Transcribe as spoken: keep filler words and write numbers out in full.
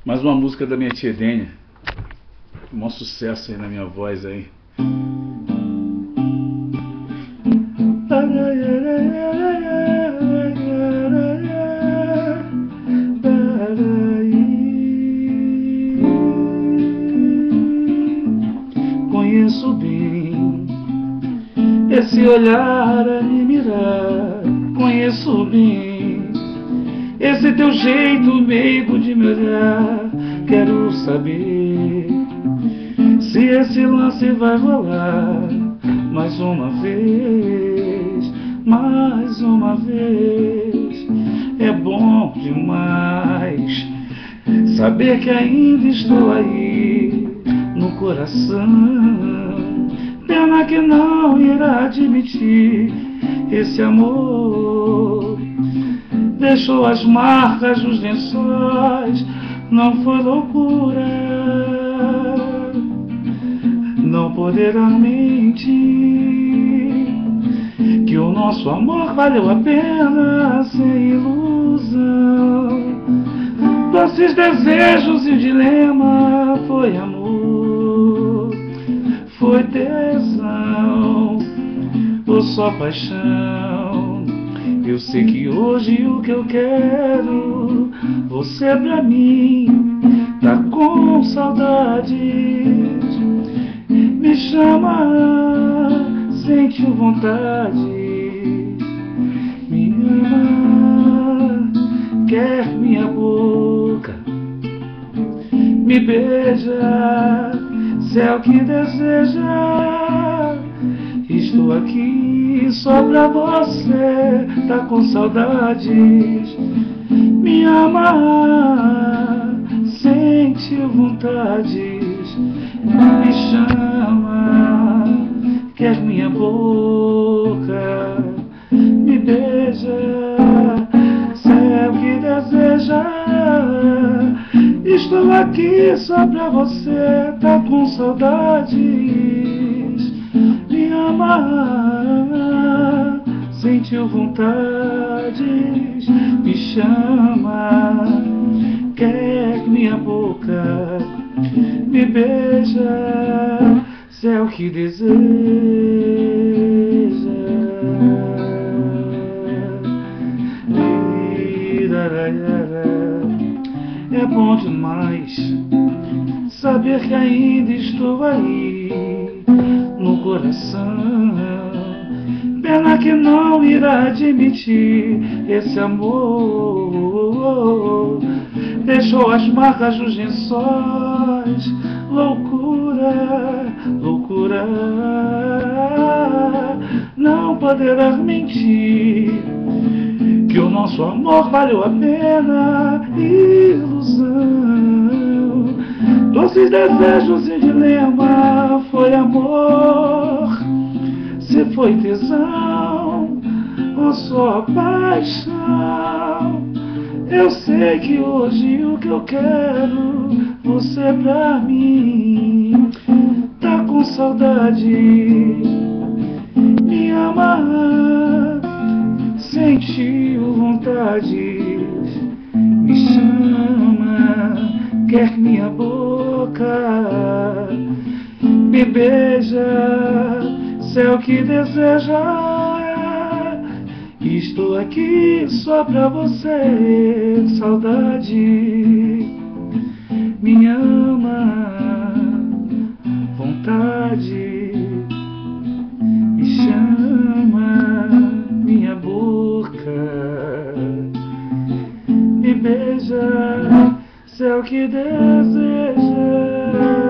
Mais uma música da minha tia Dênia. Um maior sucesso aí na minha voz aí. Conheço bem esse olhar a me mirar. Conheço bem esse teu jeito meigo de me olhar. Quero saber se esse lance vai rolar mais uma vez, mais uma vez. É bom demais saber que ainda estou aí no coração. Pena que não irá admitir esse amor. Deixou as marcas nos lençóis. Não foi loucura não poderá mentir que o nosso amor valeu a pena sem ilusão. Doces desejos e dilema. Foi amor, foi tesão, ou só paixão. Eu sei que hoje o que eu quero, você pra mim tá com saudades. Me chama, sentiu vontade. Me ama, quer minha boca. Me beija, céu que deseja. Estou aqui só pra você, tá com saudades. Me ama, sentiu vontades. Me chama, quer minha boca. Me beija, céu que deseja. Estou aqui só pra você, tá com saudades. Me ama, sentiu vontades. Me chama, quer minha boca. Me beija, céu que deseja. É bom demais saber que ainda estou aí no coração. Pena que não irá admitir esse amor. Deixou as marcas nos lençóis. Loucura, loucura, não poderá mentir que o nosso amor valeu a pena. Ilusão, doces desejos e dilema. Foi amor, se foi tesão, ou só paixão. Eu sei que hoje o que eu quero, você pra mim tá com saudade. Me ama, sentiu vontade. Me chama, quer minha boca. Me beija, céu que deseja. Estou aqui só pra você, saudade. Me ama, vontade. Me chama, minha boca. Me beija, céu que deseja.